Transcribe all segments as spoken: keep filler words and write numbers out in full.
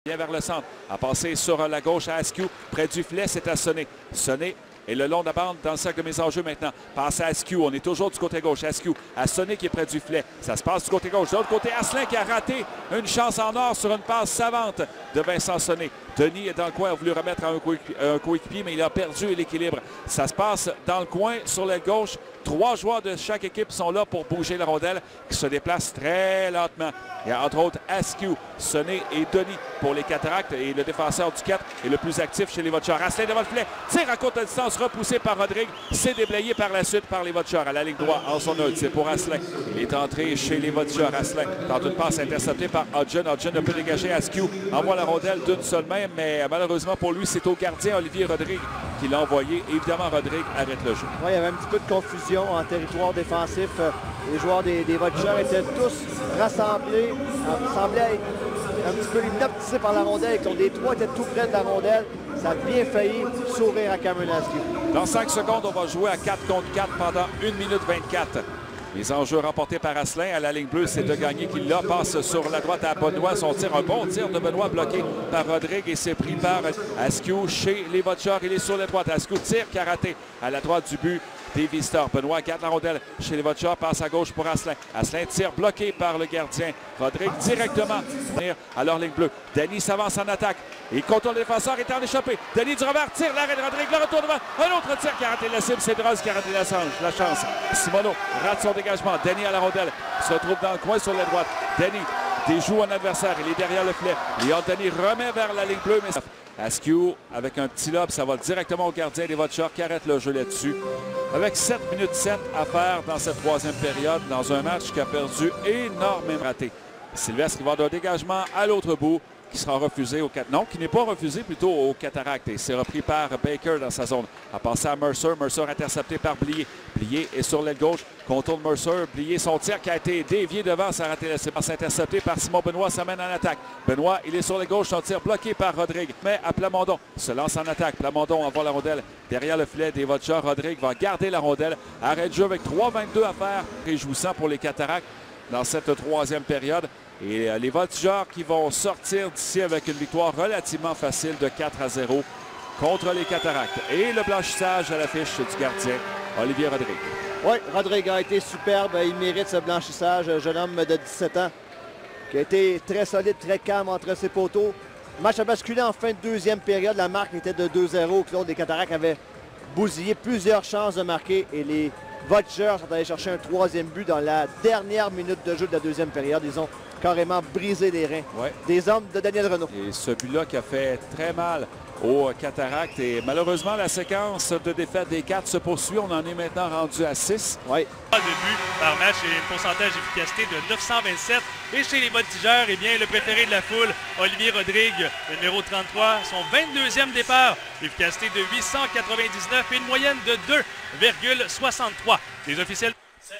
Bien vers le centre, a passé sur la gauche à Askew, près du filet, c'est à Sonné. Sonné et le long de la bande dans le cercle de mise en jeu maintenant. Passe à Askew, on est toujours du côté gauche. Askew à Sonné qui est près du filet. Ça se passe du côté gauche. De l'autre côté, Asselin qui a raté une chance en or sur une passe savante de Vincent Sonné. Denis est dans le coin, a voulu remettre à un coéquipier, mais il a perdu l'équilibre. Ça se passe dans le coin, sur l'aile gauche. Trois joueurs de chaque équipe sont là pour bouger la rondelle, qui se déplace très lentement. Il y a entre autres Askew, Sonné et Denis pour les Cataractes. Et le défenseur du quatre est le plus actif chez les Voltigeurs. Asselin devant le filet, tire à courte distance, repoussé par Rodrigue. C'est déblayé par la suite par les Voltigeurs. À la ligne droite, en son œil, c'est pour Asselin. Il est entré chez les Voltigeurs. Asselin tente une passe interceptée par Hodgson. Hodgson ne peut dégager. Askew envoie la rondelle d'une seule main, mais malheureusement pour lui, c'est au gardien Olivier Rodrigue qui l'a envoyé. Évidemment, Rodrigue arrête le jeu. Oui, il y avait un petit peu de confusion en territoire défensif. Les joueurs des, des Voltigeurs étaient tous rassemblés, semblaient être un petit peu hypnotisés par la rondelle. Et les trois étaient tout près de la rondelle. Ça a bien failli sourire à Cameron Askew. Dans cinq secondes, on va jouer à quatre contre quatre pendant une minute vingt-quatre. Les enjeux remportés par Asselin à la ligne bleue, c'est de gagner qui l'a. Passe sur la droite à Benoît. Son tir, un bon tir de Benoît bloqué par Rodrigue et c'est pris par Askew chez les Voltigeurs. Il est sur la droite. Askew tire qui a raté à la droite du but des visiteurs. Benoît garde la rondelle chez les Voltigeurs. Passe à gauche pour Asselin. Asselin tire bloqué par le gardien. Rodrigue directement à leur ligne bleue. Denis s'avance en attaque. Il contourne le défenseur, est en échappé. Denis du revers tire l'arrêt de Rodrigue. Le retour devant. Un autre tir qui a raté la cible. C'est Droz qui a raté la chance. La chance. Simoneau rate son dégagement. Denis à la rondelle. Se retrouve dans le coin sur la droite. Denis déjoue un adversaire. Il est derrière le filet. Léon Denis remet vers la ligne bleue. Mais Askew avec un petit lob. Ça va directement au gardien des Voltigeurs qui arrête le jeu là-dessus. Avec sept minutes sept à faire dans cette troisième période. Dans un match qui a perdu énormément raté. Sylvestre qui va d'un dégagement à l'autre bout. Qui sera refusé au quatre. Non, qui n'est pas refusé plutôt au Cataracte. Et c'est repris par Baker dans sa zone. A passé à Mercer. Mercer intercepté par Blier. Blier est sur l'aile gauche. Contourne Mercer. Blier, son tir qui a été dévié devant. Ça a raté la séquence intercepté par Simon Benoît. Ça mène en attaque. Benoît, il est sur l'aile gauche. Son tir bloqué par Rodrigue. Mais à Plamondon. Se lance en attaque. Plamondon envoie la rondelle derrière le filet des Voltigeurs. Rodrigue va garder la rondelle. Arrêt de jeu avec trois vingt-deux à faire. Réjouissant pour les Cataractes dans cette troisième période. Et les Voltigeurs qui vont sortir d'ici avec une victoire relativement facile de quatre à zéro contre les Cataractes. Et le blanchissage à l'affiche du gardien, Olivier Rodrigue. Oui, Rodrigue a été superbe. Il mérite ce blanchissage. Un jeune homme de dix-sept ans qui a été très solide, très calme entre ses poteaux. Le match a basculé en fin de deuxième période. La marque était de deux zéro. Claude des Cataractes avait bousillé plusieurs chances de marquer. Et les Voltigeurs sont allés chercher un troisième but dans la dernière minute de jeu de la deuxième période. Ils ont carrément brisé les reins ouais. des hommes de Daniel Renaud. Et ce but-là qui a fait très mal aux Cataractes. Et malheureusement, la séquence de défaite des quatre se poursuit. On en est maintenant rendu à six. Oui. De buts par match et un pourcentage d'efficacité de neuf cent vingt-sept. Et chez les Voltigeurs, eh bien, le préféré de la foule, Olivier Rodrigue, le numéro trente-trois, son vingt-deuxième départ. Efficacité de huit cent quatre-vingt-dix-neuf et une moyenne de deux virgule soixante-trois. Les officiels.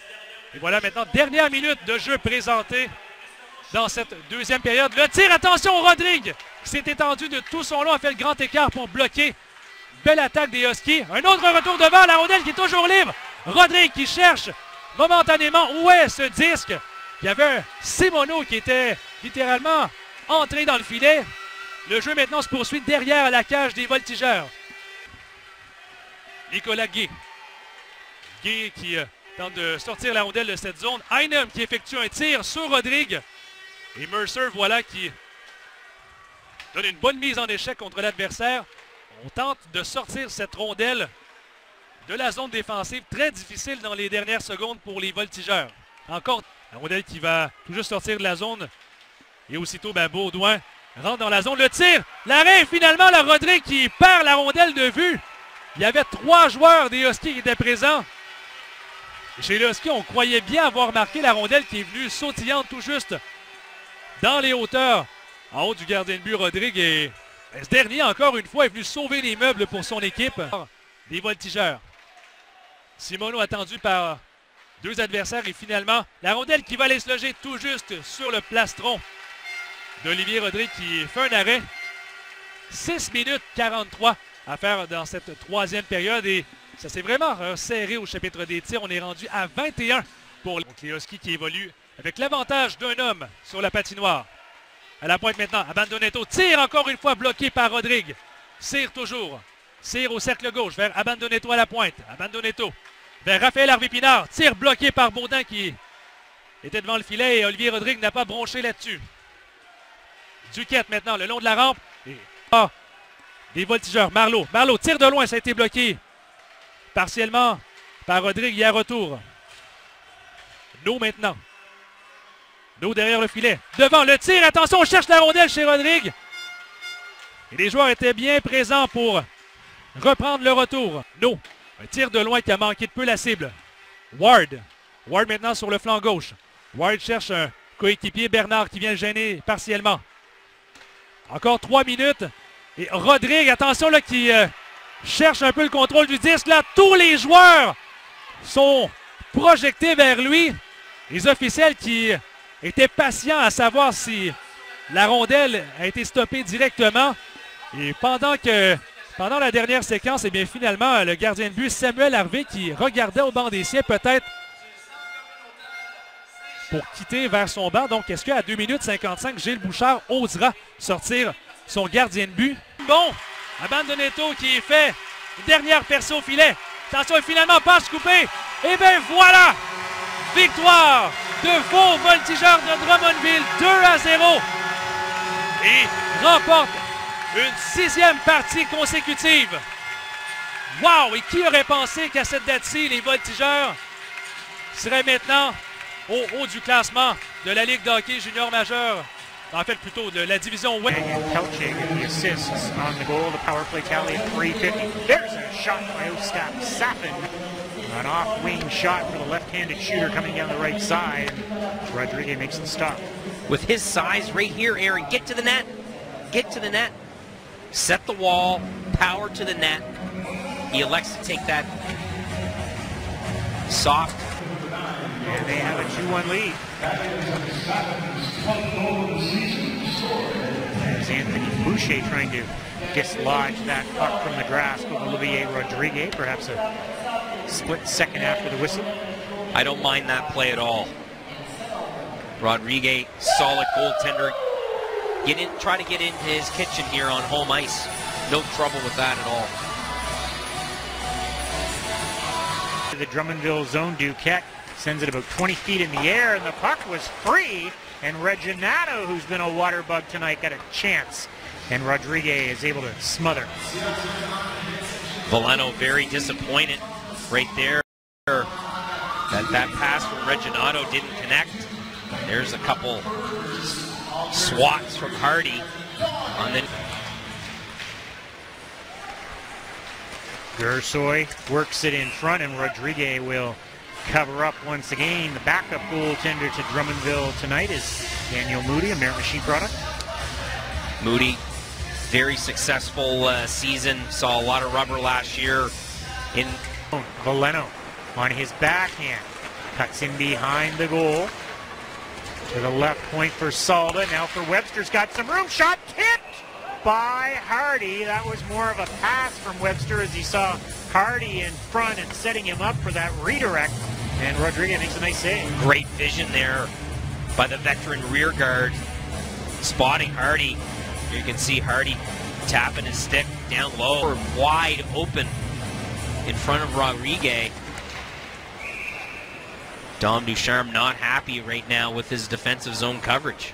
Et voilà maintenant, dernière minute de jeu présentée dans cette deuxième période. Le tir, attention, Rodrigue qui s'est étendu de tout son long, a fait le grand écart pour bloquer. Belle attaque des Huskies. Un autre retour devant, la rondelle qui est toujours libre. Rodrigue qui cherche momentanément où est ce disque. Il y avait un Simoneau qui était littéralement entré dans le filet. Le jeu maintenant se poursuit derrière la cage des Voltigeurs. Nicolas Guy. Guy qui euh, tente de sortir la rondelle de cette zone. Einem qui effectue un tir sur Rodrigue. Et Mercer, voilà, qui donne une bonne mise en échec contre l'adversaire. On tente de sortir cette rondelle de la zone défensive. Très difficile dans les dernières secondes pour les Voltigeurs. Encore la rondelle qui va tout juste sortir de la zone. Et aussitôt, ben, Baudouin rentre dans la zone. Le tir, l'arrêt, finalement, la Rodrigue qui perd la rondelle de vue. Il y avait trois joueurs des Huskies qui étaient présents. Et chez les Huskies, on croyait bien avoir marqué la rondelle qui est venue sautillante tout juste dans les hauteurs, en haut du gardien de but Rodrigue. Et ce dernier, encore une fois, est venu sauver les meubles pour son équipe. Les Voltigeurs. Simoneau attendu par deux adversaires. Et finalement, la rondelle qui va aller se loger tout juste sur le plastron d'Olivier Rodrigue qui fait un arrêt. six minutes quarante-trois à faire dans cette troisième période. Et ça s'est vraiment resserré au chapitre des tirs. On est rendu à vingt et un pour les Huskies qui évoluent avec l'avantage d'un homme sur la patinoire. À la pointe maintenant, Abandonetto tire encore une fois bloqué par Rodrigue. Cyr toujours. Cyr au cercle gauche vers Abandonetto à la pointe. Abandonetto vers Raphaël Harvey-Pinard. Tire bloqué par Baudin qui était devant le filet et Olivier Rodrigue n'a pas bronché là-dessus. Duquette maintenant le long de la rampe. Et ah, des voltigeurs. Marleau. Marleau tire de loin, ça a été bloqué partiellement par Rodrigue. Il y a retour. Nous maintenant. Nous derrière le filet. Devant le tir. Attention, on cherche la rondelle chez Rodrigue. Et les joueurs étaient bien présents pour reprendre le retour. Nous. Un tir de loin qui a manqué de peu la cible. Ward. Ward maintenant sur le flanc gauche. Ward cherche un coéquipier Bernard qui vient le gêner partiellement. Encore trois minutes. Et Rodrigue, attention là, qui euh, cherche un peu le contrôle du disque. Là, tous les joueurs sont projetés vers lui. Les officiels qui étaient patients à savoir si la rondelle a été stoppée directement. Et pendant que pendant la dernière séquence, eh bien finalement, le gardien de but Samuel Harvey qui regardait au banc des siens peut-être pour quitter vers son banc. Donc, est-ce qu'à deux minutes cinquante-cinq, Gilles Bouchard osera sortir son gardien de but? Bon, Abandonetto qui est fait. Dernière percée au filet. Attention, et finalement, passe coupée. Et bien voilà! Victoire de vos voltigeurs de Drummondville, deux à zéro. Et remporte une sixième partie consécutive. Wow! Et qui aurait pensé qu'à cette date-ci, les voltigeurs seraient maintenant au haut du classement de la Ligue de hockey junior majeur. En fait, plutôt de la division Ouest. Pelching and the assists on the goal. The power play tally at three fifty. There's a shot by Ostap Safin. An off-wing shot for the left-handed shooter coming down the right side. And Rodriguez makes the stop. With his size right here, Aaron, get to the net. Get to the net. Set the wall. Power to the net. He elects to take that soft. And they have a two one lead. There's Anthony Boucher trying to dislodge that puck from the grasp of Olivier Rodriguez. Perhaps a split second after the whistle. I don't mind that play at all. Rodriguez, solid goaltender. Get in, try to get into his kitchen here on home ice. No trouble with that at all. The Drummondville zone, Duquette sends it about twenty feet in the air, and the puck was free. And Reginato, who's been a water bug tonight, got a chance. And Rodriguez is able to smother. Veleno very disappointed right there. That, that pass from Reginato didn't connect. There's a couple swats from Hardy. On the Gersoy works it in front, and Rodriguez will cover up once again. The backup goaltender to Drummondville tonight is Daniel Moody, a Merit Machine product. Moody, very successful uh, season. Saw a lot of rubber last year. In Veleno on his backhand. Cuts in behind the goal. To the left point for Salda. Now for Webster's got some room. Shot tipped by Hardy. That was more of a pass from Webster as he saw Hardy in front and setting him up for that redirect. And Rodriguez makes a nice save. Great vision there by the veteran rear guard. Spotting Hardy. You can see Hardy tapping his stick down low. Wide open in front of Rodriguez. Dom Ducharme not happy right now with his defensive zone coverage.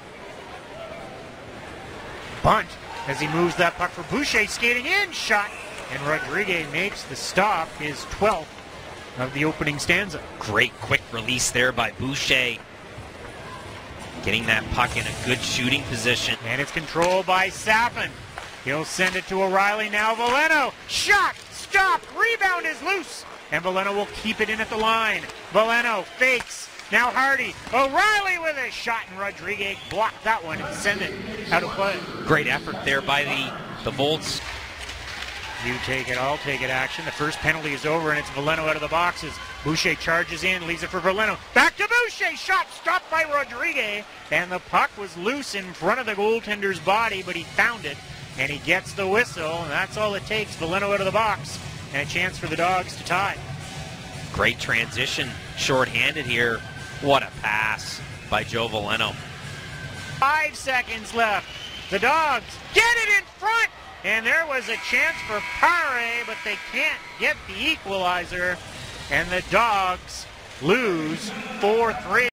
Bunt as he moves that puck for Boucher, skating in, shot. And Rodriguez makes the stop, his twelfth of the opening stanza. Great quick release there by Boucher. Getting that puck in a good shooting position. And it's controlled by Safin. He'll send it to O'Reilly now. Veleno, shot, stop, rebound is loose. And Veleno will keep it in at the line. Veleno fakes. Now Hardy. O'Reilly with a shot, and Rodriguez blocked that one and sent it out of play. Great effort there by the, the Volts. You take it, I'll take it action. The first penalty is over, and it's Veleno out of the boxes. Boucher charges in, leaves it for Veleno. Back to Boucher, shot stopped by Rodriguez. And the puck was loose in front of the goaltender's body, but he found it, and he gets the whistle, and that's all it takes. Veleno out of the box, and a chance for the Dogs to tie. Great transition, short-handed here. What a pass by Joe Veleno. Five seconds left. The Dogs get it in front. And there was a chance for Pare, but they can't get the equalizer. And the Dogs lose four three.